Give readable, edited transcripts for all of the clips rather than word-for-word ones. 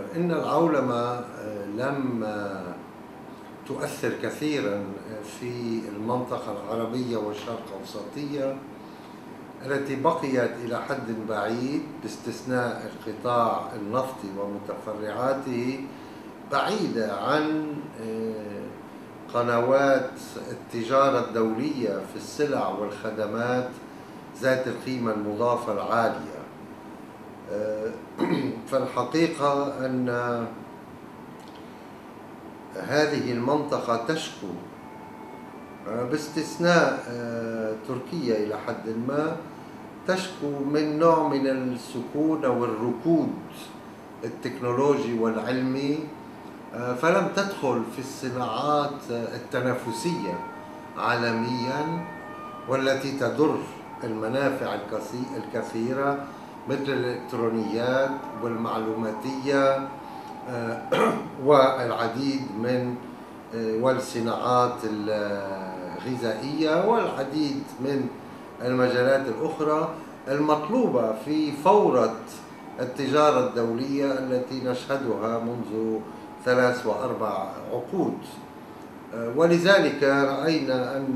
إن العولمة لم تؤثر كثيرا في المنطقة العربية والشرق الأوسطية التي بقيت إلى حد بعيد باستثناء القطاع النفطي ومتفرعاته بعيدة عن قنوات التجارة الدولية في السلع والخدمات ذات القيمة المضافة العالية. فالحقيقة أن هذه المنطقة تشكو باستثناء تركيا إلى حد ما تشكو من نوع من السكون أو الركود التكنولوجي والعلمي، فلم تدخل في الصناعات التنافسية عالميا والتي تضر المنافع الكثيرة مثل الإلكترونيات والمعلوماتية والعديد من والصناعات الغذائية والعديد من المجالات الأخرى المطلوبة في فورة التجارة الدولية التي نشهدها منذ 3 و4 عقود. ولذلك رأينا أن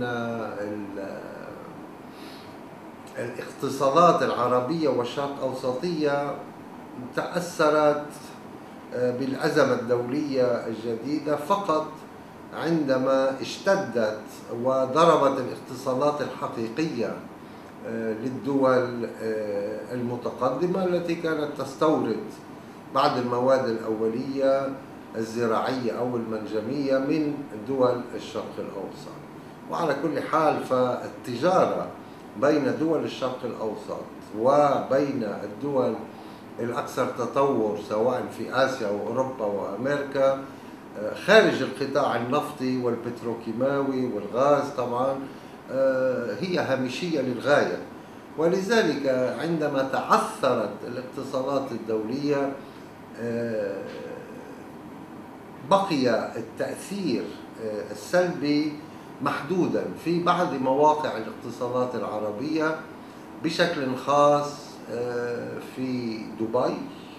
الاقتصادات العربية والشرق أوسطية تأثرت بالأزمة الدولية الجديدة فقط عندما اشتدت وضربت الاقتصادات الحقيقية للدول المتقدمة التي كانت تستورد بعض المواد الأولية الزراعية أو المنجمية من دول الشرق الأوسط. وعلى كل حال فالتجارة بين دول الشرق الأوسط وبين الدول الأكثر تطور سواء في آسيا وأوروبا وأمريكا خارج القطاع النفطي والبتروكيماوي والغاز طبعا هي هامشية للغاية. ولذلك عندما تعثرت الاقتصادات الدولية بقي التأثير السلبي محدودا في بعض مواقع الاقتصادات العربية بشكل خاص في دبي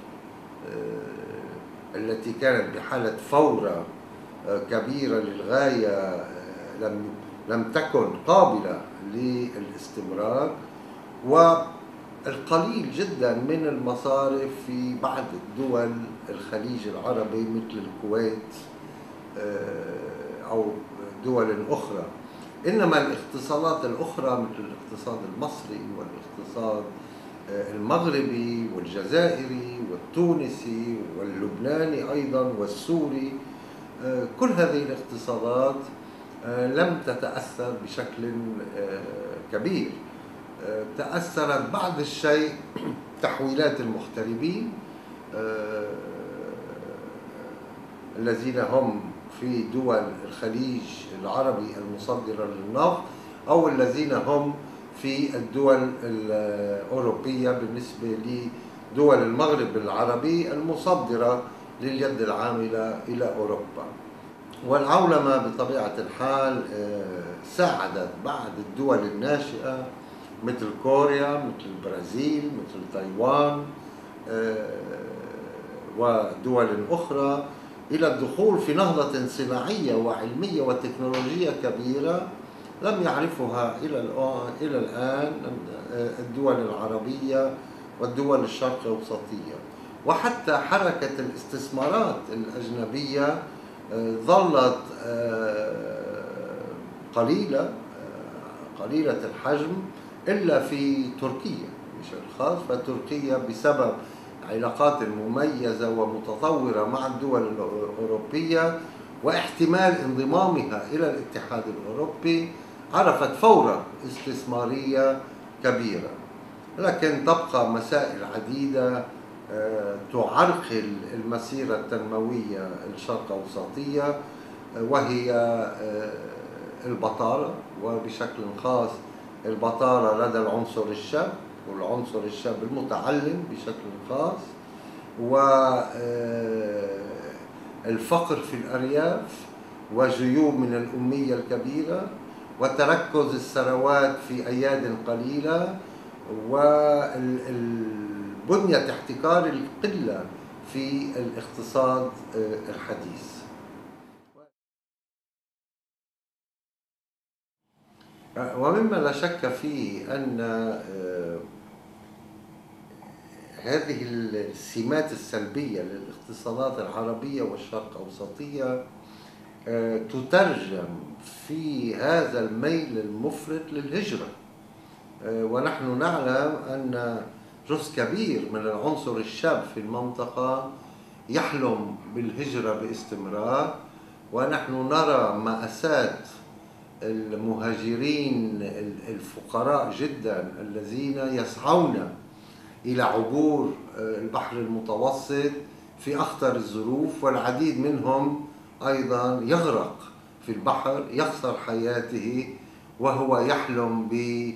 التي كانت بحالة فورة كبيرة للغاية لم تكن قابلة للاستمرار، والقليل جدا من المصارف في بعض دول الخليج العربي مثل الكويت أو دول أخرى. إنما الاقتصادات الأخرى مثل الاقتصاد المصري والاقتصاد المغربي والجزائري والتونسي واللبناني أيضا والسوري، كل هذه الاقتصادات لم تتأثر بشكل كبير. تأثرت بعض الشيء تحويلات المغتربين الذين هم في دول الخليج العربي المصدرة للنفط أو الذين هم في الدول الأوروبية بالنسبة لدول المغرب العربي المصدرة لليد العاملة إلى أوروبا. والعولمة بطبيعة الحال ساعدت بعض الدول الناشئة مثل كوريا مثل البرازيل مثل تايوان ودول أخرى إلى الدخول في نهضة صناعية وعلمية وتكنولوجية كبيرة لم يعرفها إلى الآن الدول العربية والدول الشرق الأوسطية. وحتى حركة الاستثمارات الأجنبية ظلت قليلة الحجم إلا في تركيا بشكل خاص. فتركيا بسبب علاقات مميزة ومتطورة مع الدول الأوروبية واحتمال انضمامها إلى الاتحاد الأوروبي عرفت فورة استثمارية كبيرة. لكن تبقى مسائل عديدة تعرقل المسيرة التنموية الشرق أوسطية، وهي البطالة، وبشكل خاص البطالة لدى العنصر الشاب والعنصر الشاب المتعلم بشكل خاص، والفقر في الأرياف وجيوب من الأمية الكبيرة وتركز الثروات في أياد قليلة والبنية احتكار القلة في الاقتصاد الحديث. ومما لا شك فيه أن هذه السمات السلبية للاقتصادات العربية والشرق أوسطية تترجم في هذا الميل المفرط للهجرة. ونحن نعلم أن جزء كبير من العنصر الشاب في المنطقة يحلم بالهجرة باستمرار، ونحن نرى مأساة المهاجرين الفقراء جدا الذين يسعون إلى عبور البحر المتوسط في أخطر الظروف، والعديد منهم أيضا يغرق في البحر يخسر حياته وهو يحلم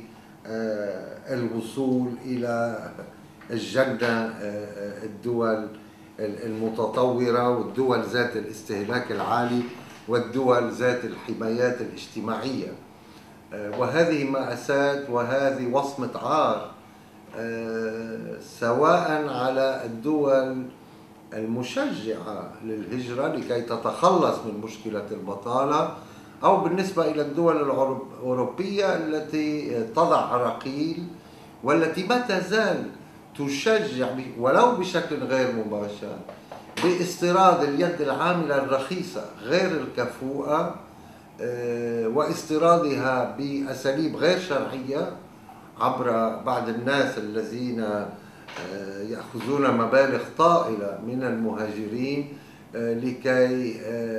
بالوصول إلى الجنة، الدول المتطورة والدول ذات الاستهلاك العالي والدول ذات الحمايات الاجتماعية. وهذه مأساة وهذه وصمة عار سواء على الدول المشجعة للهجرة لكي تتخلص من مشكلة البطالة، أو بالنسبة إلى الدول الأوروبية التي تضع عراقيل والتي ما تزال تشجع ولو بشكل غير مباشر باستيراد اليد العاملة الرخيصة غير الكفؤة واستيرادها بأساليب غير شرعية عبر بعض الناس الذين يأخذون مبالغ طائلة من المهاجرين لكي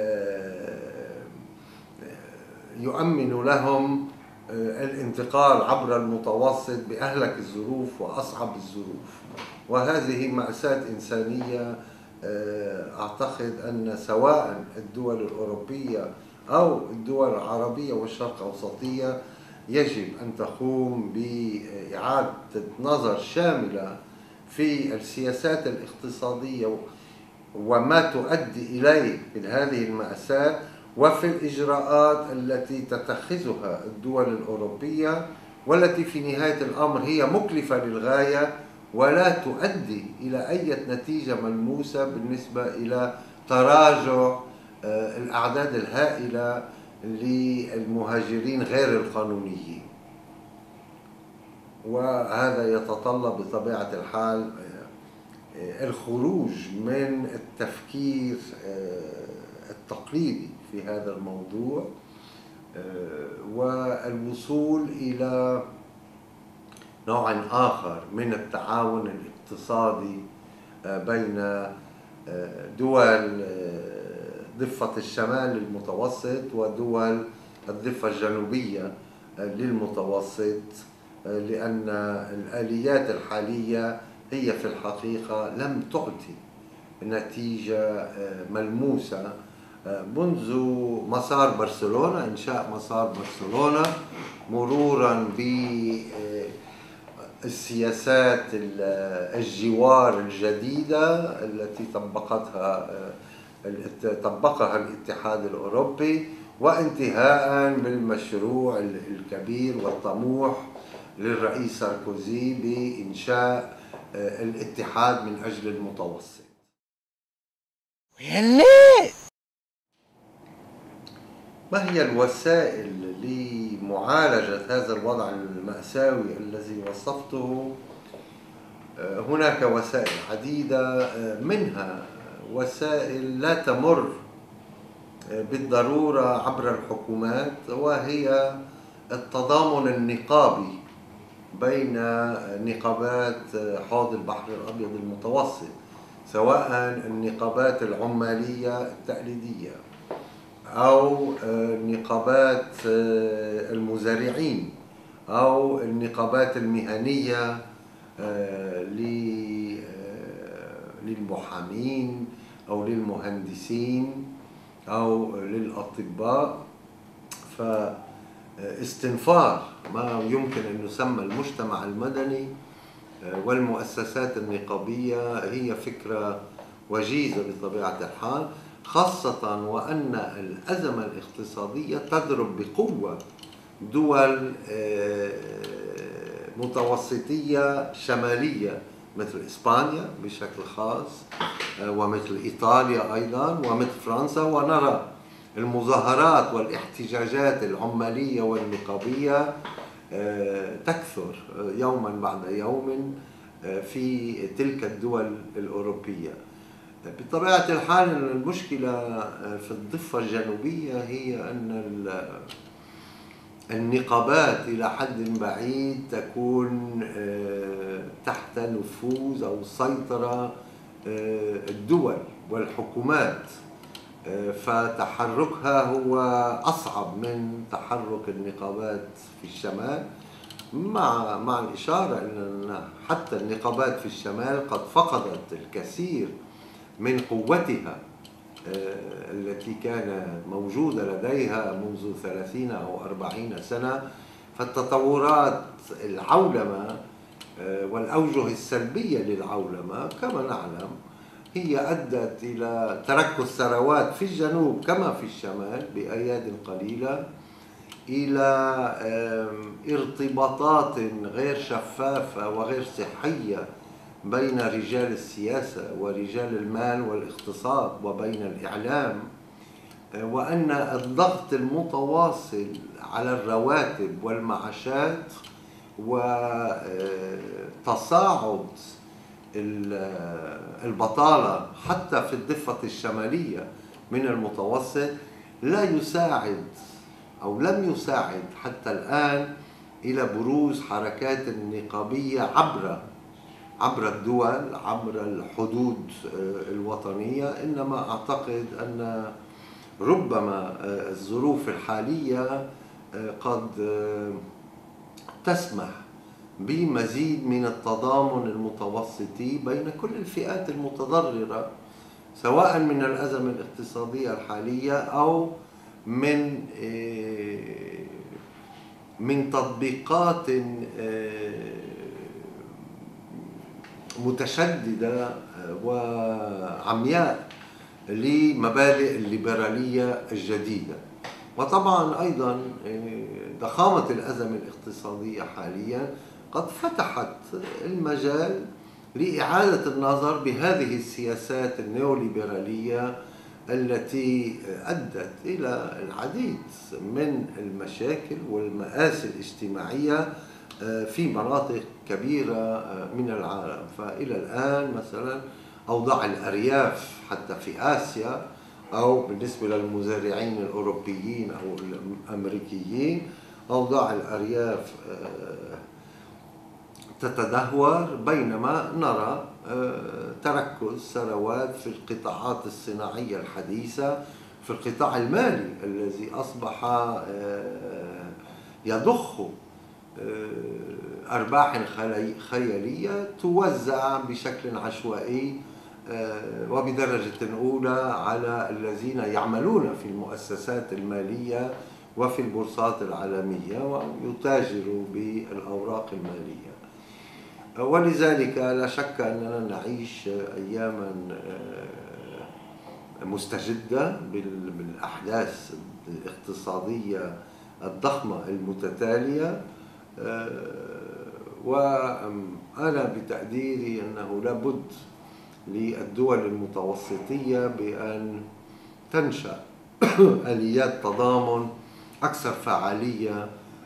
يؤمنوا لهم الانتقال عبر المتوسط بأهلك الظروف وأصعب الظروف. وهذه مأساة إنسانية أعتقد أن سواء الدول الأوروبية أو الدول العربية والشرق الأوسطية يجب أن تقوم بإعادة نظر شاملة في السياسات الاقتصادية وما تؤدي إليه من هذه المأساة، وفي الإجراءات التي تتخذها الدول الأوروبية والتي في نهاية الأمر هي مكلفة للغاية ولا تؤدي إلى أي نتيجة ملموسة بالنسبة إلى تراجع الأعداد الهائلة للمهاجرين غير القانونيين. وهذا يتطلب بطبيعة الحال الخروج من التفكير التقليدي في هذا الموضوع والوصول إلى نوع آخر من التعاون الاقتصادي بين دول ضفة الشمال للمتوسط ودول الضفة الجنوبية للمتوسط، لأن الآليات الحالية هي في الحقيقة لم تعطي نتيجة ملموسة منذ مسار برشلونة، إنشاء مسار برشلونة، مرورا بالسياسات الجوار الجديدة التي طبقها الاتحاد الأوروبي، وانتهاء بالمشروع الكبير والطموح للرئيس ساركوزي بإنشاء الاتحاد من أجل المتوسط. ما هي الوسائل لمعالجة هذا الوضع المأساوي الذي وصفته؟ هناك وسائل عديدة، منها وسائل لا تمر بالضرورة عبر الحكومات، وهي التضامن النقابي بين نقابات حوض البحر الأبيض المتوسط، سواء النقابات العمالية التقليدية أو نقابات المزارعين أو النقابات المهنية للمحامين أو للمهندسين أو للأطباء. فاستنفار ما يمكن أن يسمى المجتمع المدني والمؤسسات النقابية هي فكرة وجيزة بطبيعة الحال، خاصة وأن الأزمة الاقتصادية تضرب بقوة دول متوسطية شمالية مثل إسبانيا بشكل خاص، ومثل إيطاليا أيضا ومثل فرنسا، ونرى المظاهرات والاحتجاجات العمالية والنقابية تكثر يوما بعد يوم في تلك الدول الأوروبية. بطبيعة الحال المشكلة في الضفة الجنوبية هي أن النقابات إلى حد بعيد تكون تحت نفوذ أو سيطرة الدول والحكومات، فتحركها هو أصعب من تحرك النقابات في الشمال، مع الإشارة أن حتى النقابات في الشمال قد فقدت الكثير من قوتها التي كان موجودة لديها منذ 30 أو 40 سنة. فالتطورات العولمة والأوجه السلبية للعولمة كما نعلم هي أدت إلى تركز ثروات في الجنوب كما في الشمال بأياد قليلة، إلى ارتباطات غير شفافة وغير صحية بين رجال السياسة ورجال المال والاقتصاد وبين الإعلام، وأن الضغط المتواصل على الرواتب والمعاشات وتصاعد البطالة حتى في الضفة الشمالية من المتوسط لا يساعد أو لم يساعد حتى الآن إلى بروز حركات نقابية عبر الدول، عبر الحدود الوطنية. إنما أعتقد أن ربما الظروف الحالية قد تسمح بمزيد من التضامن المتوسطي بين كل الفئات المتضررة، سواء من الأزمة الاقتصادية الحالية أو من تطبيقات متشددة وعمياء لمبادئ الليبرالية الجديدة. وطبعا أيضا ضخامة الأزمة الاقتصادية حاليا قد فتحت المجال لإعادة النظر بهذه السياسات النيوليبرالية التي أدت إلى العديد من المشاكل والمآسي الاجتماعية في مناطق كبيرة من العالم. فإلى الآن مثلا أوضاع الأرياف حتى في آسيا أو بالنسبة للمزارعين الأوروبيين أو الأمريكيين، أوضاع الأرياف تتدهور، بينما نرى تركز ثروات في القطاعات الصناعية الحديثة، في القطاع المالي الذي أصبح يضخ أرباح خيالية توزع بشكل عشوائي وبدرجة أولى على الذين يعملون في المؤسسات المالية وفي البورصات العالمية ويتاجروا بالأوراق المالية. ولذلك لا شك أننا نعيش أياما مستجدة بالأحداث الاقتصادية الضخمة المتتالية، وأنا بتقديري أنه لابد للدول المتوسطية بأن تنشأ آليات تضامن أكثر فعالية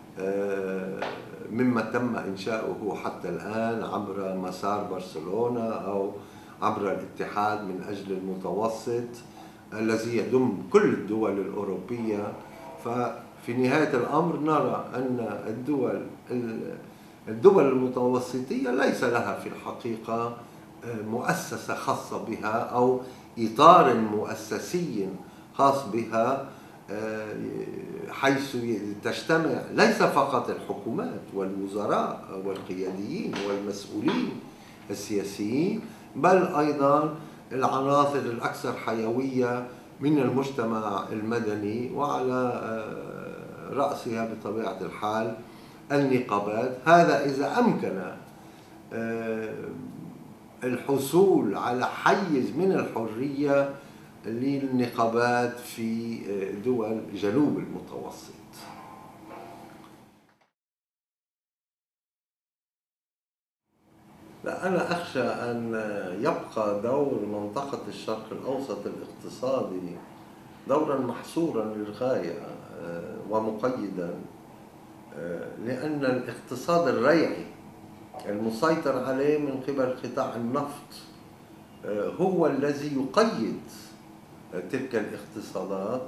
مما تم إنشاؤه حتى الآن عبر مسار برشلونة أو عبر الاتحاد من أجل المتوسط الذي يضم كل الدول الأوروبية. ففي نهاية الأمر نرى أن الدول المتوسطية ليس لها في الحقيقة مؤسسة خاصة بها أو إطار مؤسسي خاص بها، حيث تجتمع ليس فقط الحكومات والوزراء والقياديين والمسؤولين السياسيين، بل أيضا العناصر الأكثر حيوية من المجتمع المدني، وعلى رأسها بطبيعة الحال النقابات. هذا إذا أمكن الحصول على حيز من الحرية للنقابات في دول جنوب المتوسط. لا، أنا أخشى أن يبقى دور منطقة الشرق الأوسط الاقتصادي دورا محصورا للغاية ومقيدا، لأن الاقتصاد الريعي المسيطر عليه من قبل قطاع النفط هو الذي يقيد تلك الاقتصادات،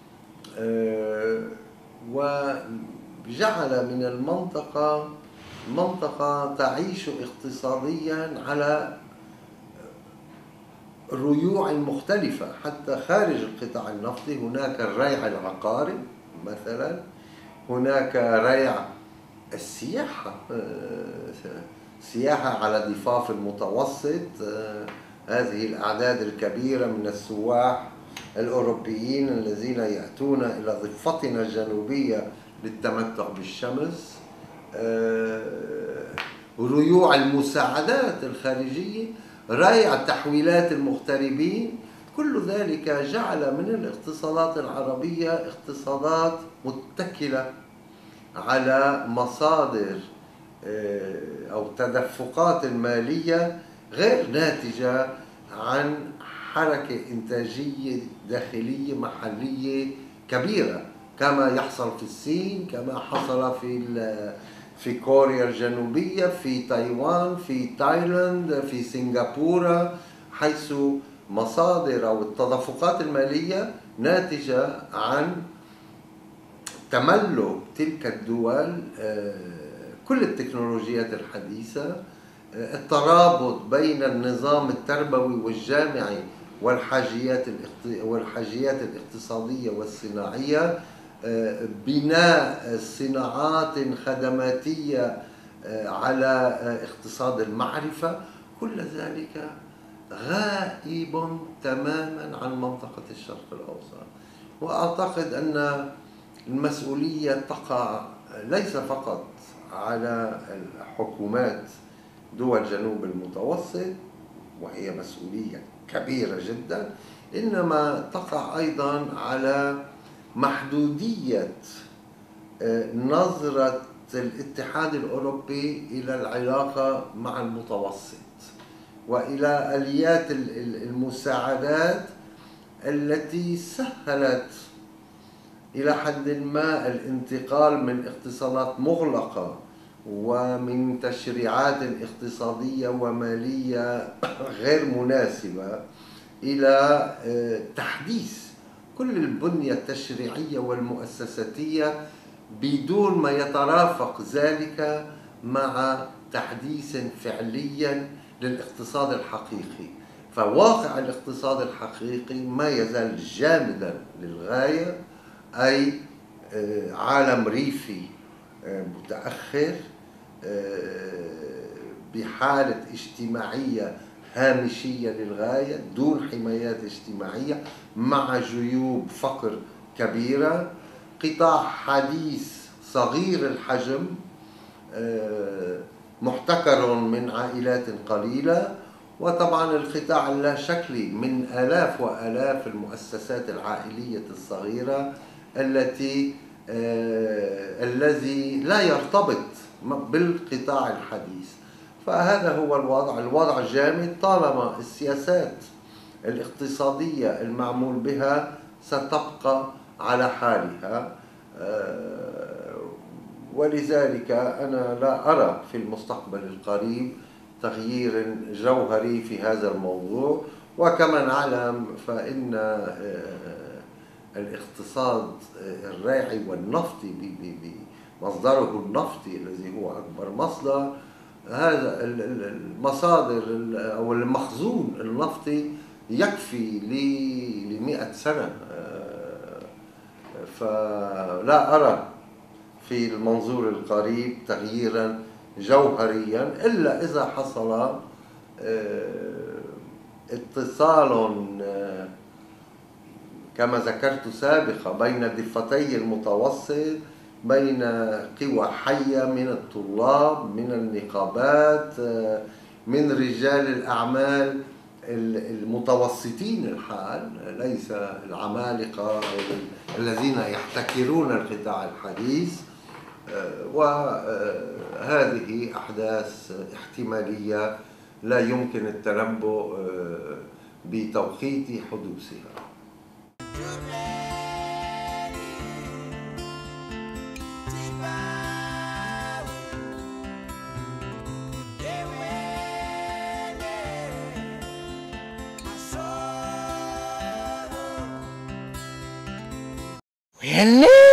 وجعل من المنطقة منطقة تعيش اقتصاديا على ريوع مختلفة. حتى خارج القطاع النفطي هناك الريع العقاري مثلا، هناك ريع السياحة، سياحة على ضفاف المتوسط، هذه الأعداد الكبيرة من السواح الأوروبيين الذين يأتون إلى ضفتنا الجنوبية للتمتع بالشمس، ريوع المساعدات الخارجية، ريع تحويلات المغتربين. كل ذلك جعل من الاقتصادات العربية اقتصادات متكلة على مصادر أو تدفقات المالية غير ناتجة عن حركة إنتاجية داخلية محلية كبيرة، كما يحصل في الصين، كما حصل في كوريا الجنوبية، في تايوان، في تايلاند، في سنغافورة، حيث مصادر أو التدفقات المالية ناتجة عن تملك تلك الدول كل التكنولوجيات الحديثة، الترابط بين النظام التربوي والجامعي والحاجيات الاقتصادية والصناعية، بناء صناعات خدماتية على اقتصاد المعرفة، كل ذلك غائب تماما عن منطقة الشرق الأوسط. وأعتقد أن المسؤولية تقع ليس فقط على الحكومات دول جنوب المتوسط، وهي مسؤولية كبيرة جدا، إنما تقع أيضا على محدودية نظرة الاتحاد الأوروبي إلى العلاقة مع المتوسط وإلى آليات المساعدات التي سهلت إلى حد ما الانتقال من اقتصادات مغلقة ومن تشريعات اقتصادية ومالية غير مناسبة إلى تحديث كل البنية التشريعية والمؤسساتية بدون ما يترافق ذلك مع تحديث فعليا للاقتصاد الحقيقي. فواقع الاقتصاد الحقيقي ما يزال جامدا للغاية، أي عالم ريفي متأخر بحالة اجتماعية هامشية للغاية دون حمايات اجتماعية، مع جيوب فقر كبيرة، قطاع حديث صغير الحجم محتكر من عائلات قليلة، وطبعا القطاع اللاشكلي من آلاف وآلاف المؤسسات العائلية الصغيرة الذي لا يرتبط بالقطاع الحديث. فهذا هو الوضع جامد طالما السياسات الاقتصادية المعمول بها ستبقى على حالها، ولذلك أنا لا أرى في المستقبل القريب تغيير جوهري في هذا الموضوع. وكما نعلم فإن الاقتصاد الراعي والنفطي بمصدره النفطي الذي هو أكبر مصدر، هذا المصادر أو المخزون النفطي يكفي ل100 سنة، فلا أرى في المنظور القريب تغييرا جوهريا إلا إذا حصل اتصال كما ذكرت سابقا بين ضفتي المتوسط، بين قوى حية من الطلاب، من النقابات، من رجال الأعمال المتوسطين الحال، ليس العمالقة الذين يحتكرون القطاع الحديث. وهذه أحداث احتمالية لا يمكن التنبؤ بتوقيت حدوثها. Really?